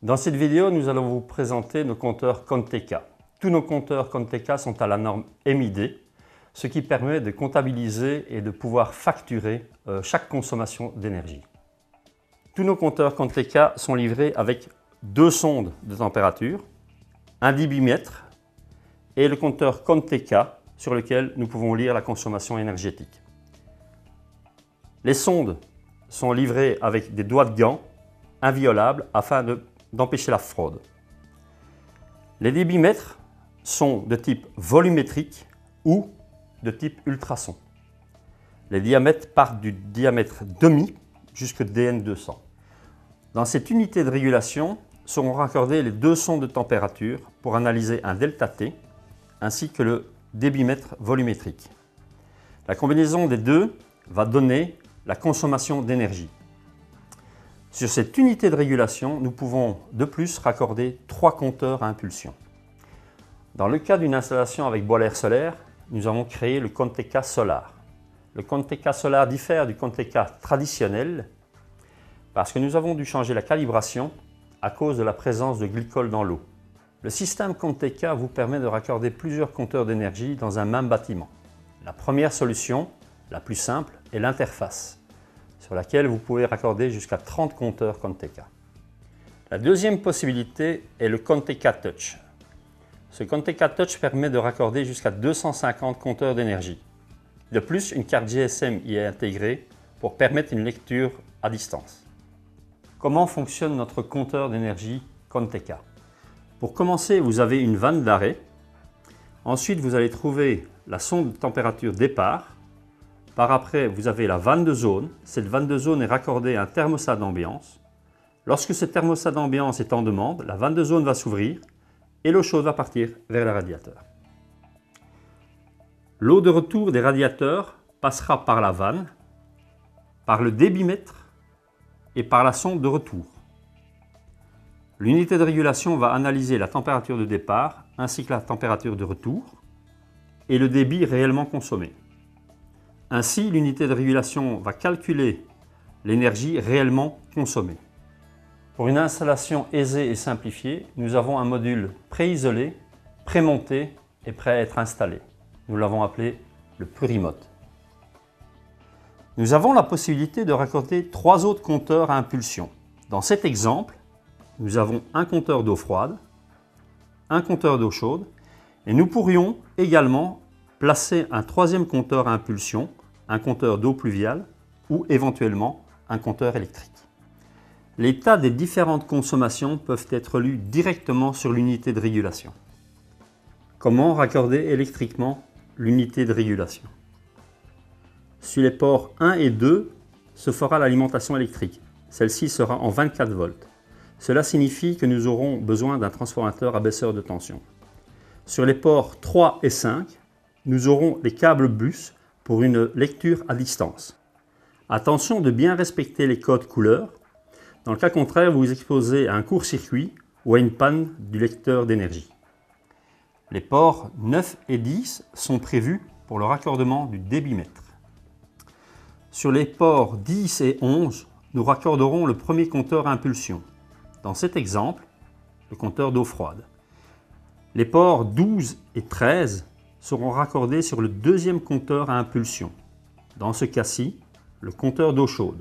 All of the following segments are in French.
Dans cette vidéo, nous allons vous présenter nos compteurs Conteca. Tous nos compteurs Conteca sont à la norme MID, ce qui permet de comptabiliser et de pouvoir facturer chaque consommation d'énergie. Tous nos compteurs Conteca sont livrés avec deux sondes de température, un débitmètre et le compteur Conteca sur lequel nous pouvons lire la consommation énergétique. Les sondes sont livrées avec des doigts de gants inviolables afin d'empêcher la fraude. Les débitmètres sont de type volumétrique ou de type ultrason. Les diamètres partent du diamètre demi jusqu'au DN200. Dans cette unité de régulation seront raccordées les deux sondes de température pour analyser un delta T ainsi que le débitmètre volumétrique. La combinaison des deux va donner la consommation d'énergie. Sur cette unité de régulation, nous pouvons de plus raccorder trois compteurs à impulsion. Dans le cas d'une installation avec boiler solaire, nous avons créé le Conteca Solar. Le Conteca Solar diffère du Conteca traditionnel parce que nous avons dû changer la calibration à cause de la présence de glycol dans l'eau. Le système Conteca vous permet de raccorder plusieurs compteurs d'énergie dans un même bâtiment. La première solution, la plus simple, est l'interface, sur laquelle vous pouvez raccorder jusqu'à 30 compteurs Conteca. La deuxième possibilité est le Conteca Touch. Ce Conteca Touch permet de raccorder jusqu'à 250 compteurs d'énergie. De plus, une carte GSM y est intégrée pour permettre une lecture à distance. Comment fonctionne notre compteur d'énergie Conteca? Pour commencer, vous avez une vanne d'arrêt. Ensuite, vous allez trouver la sonde de température départ. Par après, vous avez la vanne de zone. Cette vanne de zone est raccordée à un thermostat d'ambiance. Lorsque ce thermostat d'ambiance est en demande, la vanne de zone va s'ouvrir et l'eau chaude va partir vers le radiateur. L'eau de retour des radiateurs passera par la vanne, par le débitmètre et par la sonde de retour. L'unité de régulation va analyser la température de départ ainsi que la température de retour et le débit réellement consommé. Ainsi, l'unité de régulation va calculer l'énergie réellement consommée. Pour une installation aisée et simplifiée, nous avons un module pré-isolé, pré-monté et prêt à être installé. Nous l'avons appelé le Plurimote. Nous avons la possibilité de raccorder trois autres compteurs à impulsion. Dans cet exemple, nous avons un compteur d'eau froide, un compteur d'eau chaude et nous pourrions également placer un troisième compteur à impulsion, un compteur d'eau pluviale ou éventuellement un compteur électrique. L'état des différentes consommations peuvent être lus directement sur l'unité de régulation. Comment raccorder électriquement l'unité de régulation? Sur les ports 1 et 2 se fera l'alimentation électrique. Celle-ci sera en 24 volts. Cela signifie que nous aurons besoin d'un transformateur abaisseur de tension. Sur les ports 3 et 5, nous aurons les câbles bus pour une lecture à distance. Attention de bien respecter les codes couleurs. Dans le cas contraire, vous vous exposez à un court-circuit ou à une panne du lecteur d'énergie. Les ports 9 et 10 sont prévus pour le raccordement du débitmètre. Sur les ports 10 et 11, nous raccorderons le premier compteur à impulsion. Dans cet exemple, le compteur d'eau froide. Les ports 12 et 13 seront raccordés sur le deuxième compteur à impulsion. Dans ce cas-ci, le compteur d'eau chaude.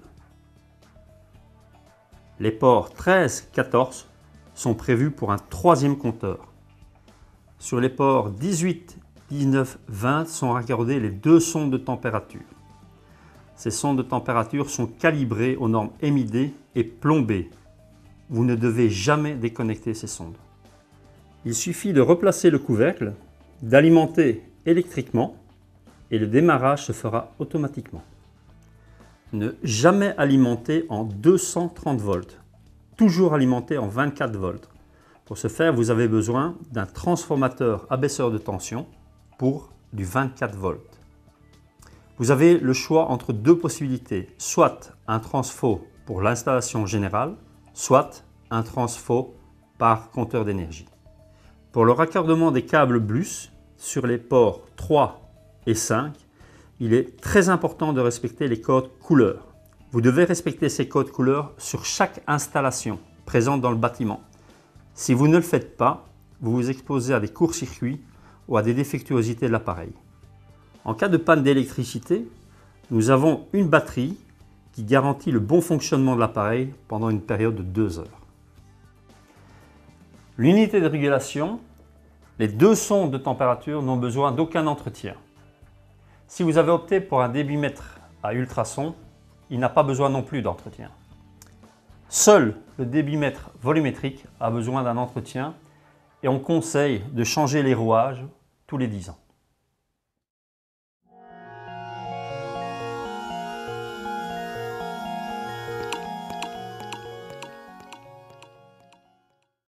Les ports 13 et 14 sont prévus pour un troisième compteur. Sur les ports 18, 19, 20 sont raccordées les deux sondes de température. Ces sondes de température sont calibrées aux normes MID et plombées. Vous ne devez jamais déconnecter ces sondes. Il suffit de replacer le couvercle, d'alimenter électriquement et le démarrage se fera automatiquement. Ne jamais alimenter en 230 volts, toujours alimenter en 24 volts. Pour ce faire, vous avez besoin d'un transformateur abaisseur de tension pour du 24 volts. Vous avez le choix entre deux possibilités, soit un transfo pour l'installation générale, soit un transfo par compteur d'énergie. Pour le raccordement des câbles bus sur les ports 3 et 5, il est très important de respecter les codes couleurs. Vous devez respecter ces codes couleurs sur chaque installation présente dans le bâtiment. Si vous ne le faites pas, vous vous exposez à des courts-circuits ou à des défectuosités de l'appareil. En cas de panne d'électricité, nous avons une batterie qui garantit le bon fonctionnement de l'appareil pendant une période de 2 heures. L'unité de régulation, les 2 sondes de température n'ont besoin d'aucun entretien. Si vous avez opté pour un débitmètre à ultrasons, il n'a pas besoin non plus d'entretien. Seul le débitmètre volumétrique a besoin d'un entretien et on conseille de changer les rouages tous les 10 ans.